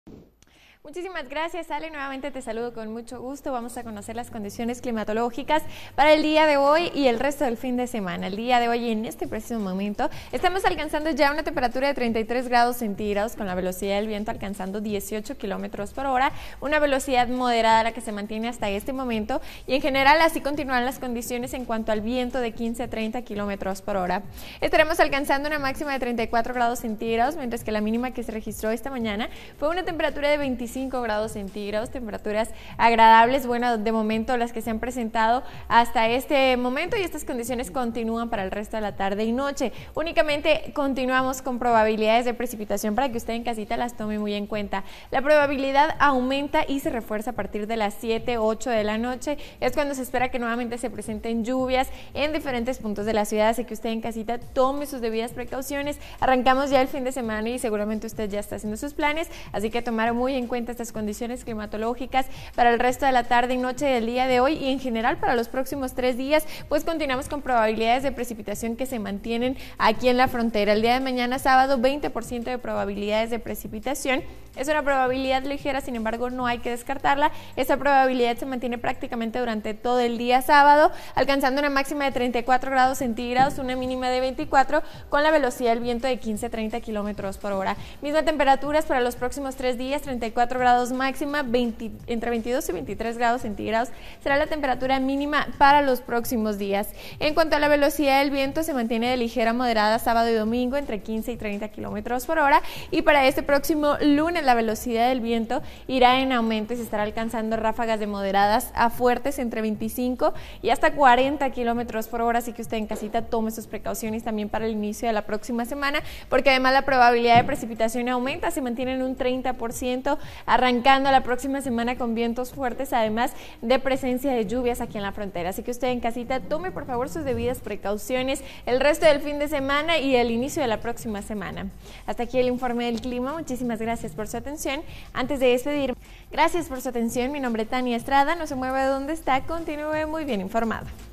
Muchísimas gracias, Ale. Nuevamente te saludo con mucho gusto. Vamos a conocer las condiciones climatológicas para el día de hoy y el resto del fin de semana. El día de hoy, en este preciso momento, estamos alcanzando ya una temperatura de 33 grados centígrados con la velocidad del viento alcanzando 18 kilómetros por hora, una velocidad moderada la que se mantiene hasta este momento y en general así continúan las condiciones en cuanto al viento de 15 a 30 kilómetros por hora. Estaremos alcanzando una máxima de 34 grados centígrados, mientras que la mínima que se registró esta mañana fue una temperatura de 25 grados centígrados, temperaturas agradables, bueno, de momento las que se han presentado hasta este momento, y estas condiciones continúan para el resto de la tarde y noche. Únicamente continuamos con probabilidades de precipitación para que usted en casita las tome muy en cuenta. La probabilidad aumenta y se refuerza a partir de las 7, 8 de la noche, es cuando se espera que nuevamente se presenten lluvias en diferentes puntos de la ciudad, así que usted en casita tome sus debidas precauciones. Arrancamos ya el fin de semana y seguramente usted ya está haciendo sus planes, así que tomar muy en cuenta estas condiciones climatológicas para el resto de la tarde y noche del día de hoy, y en general para los próximos 3 días, pues continuamos con probabilidades de precipitación que se mantienen aquí en la frontera. El día de mañana sábado, 20% de probabilidades de precipitación. Es una probabilidad ligera, sin embargo no hay que descartarla. Esa probabilidad se mantiene prácticamente durante todo el día sábado, alcanzando una máxima de 34 grados centígrados, una mínima de 24, con la velocidad del viento de 15 a 30 kilómetros por hora. Mismas temperaturas para los próximos 3 días, 34 grados máxima, entre 22 y 23 grados centígrados será la temperatura mínima para los próximos días. En cuanto a la velocidad del viento, se mantiene de ligera a moderada sábado y domingo entre 15 y 30 kilómetros por hora, y para este próximo lunes la velocidad del viento irá en aumento y se estará alcanzando ráfagas de moderadas a fuertes entre 25 y hasta 40 kilómetros por hora, así que usted en casita tome sus precauciones también para el inicio de la próxima semana, porque además la probabilidad de precipitación aumenta, se mantiene en un 30%, arrancando la próxima semana con vientos fuertes, además de presencia de lluvias aquí en la frontera, así que usted en casita tome por favor sus debidas precauciones el resto del fin de semana y el inicio de la próxima semana. Hasta aquí el informe del clima. Muchísimas gracias por su atención. Antes de despedirme, gracias por su atención. Mi nombre es Tania Estrada. No se mueva de donde está, continúe muy bien informado.